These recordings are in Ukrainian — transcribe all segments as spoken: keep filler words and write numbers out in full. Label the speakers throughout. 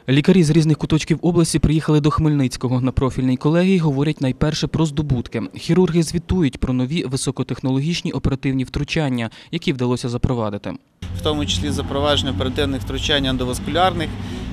Speaker 1: Лікарі з різних куточків області приїхали до Хмельницького. На профільній колегії говорять найперше про здобутки. Хірурги звітують про нові високотехнологічні оперативні втручання, які вдалося запровадити.
Speaker 2: В тому числі запровадження оперативних втручань ендоваскулярних,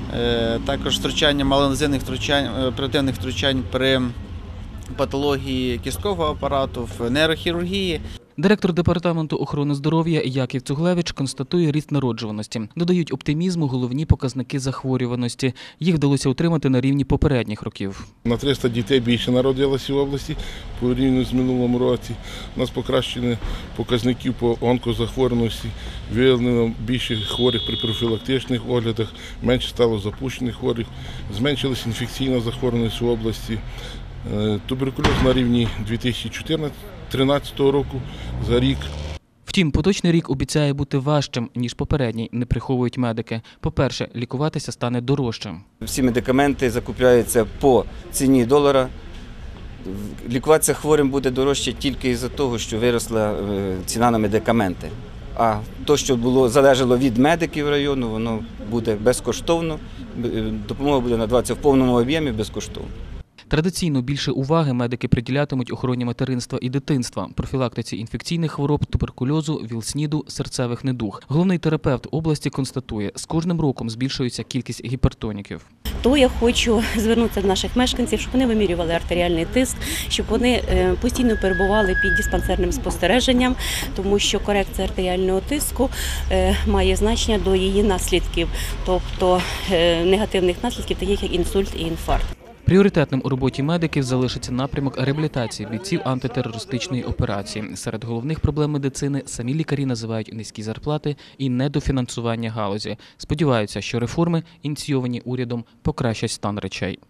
Speaker 2: також втручання малоінвазивних втручань, оперативних втручань при патології кісткового апарату, в нейрохірургії.
Speaker 1: Директор департаменту охорони здоров'я Яків Цуглевич констатує ріст народжуваності. Додають оптимізму головні показники захворюваності. Їх вдалося утримати на рівні попередніх років.
Speaker 3: На триста дітей більше народилося в області порівняно з минулим році. У нас покращені показники по онкозахворюваності, виявлено більше хворих при профілактичних оглядах, менше стало запущених хворих, зменшилася інфекційна захворюваність в області. Туберкульоз на рівні дві тисячі тринадцятого року за рік.
Speaker 1: Втім, поточний рік обіцяє бути важчим, ніж попередній, не приховують медики. По-перше, лікуватися стане дорожчим.
Speaker 4: Всі медикаменти закупляються по ціні долара. Лікуватися хворим буде дорожче тільки із-за того, що виросла ціна на медикаменти. А те, що було, залежало від медиків району, воно буде безкоштовно. Допомога буде надаватися в повному об'ємі безкоштовно.
Speaker 1: Традиційно більше уваги медики приділятимуть охороні материнства і дитинства, профілактиці інфекційних хвороб, туберкульозу, ВІЛ-СНІДу, серцевих недуг. Головний терапевт області констатує, з кожним роком збільшується кількість гіпертоніків.
Speaker 5: То я хочу звернутися до наших мешканців, щоб вони вимірювали артеріальний тиск, щоб вони постійно перебували під диспансерним спостереженням, тому що корекція артеріального тиску має значення до її наслідків, тобто негативних наслідків, таких як інсульт і інфаркт.
Speaker 1: Пріоритетним у роботі медиків залишиться напрямок реабілітації бійців антитерористичної операції. Серед головних проблем медицини самі лікарі називають низькі зарплати і недофінансування галузі. Сподіваються, що реформи, ініційовані урядом, покращать стан речей.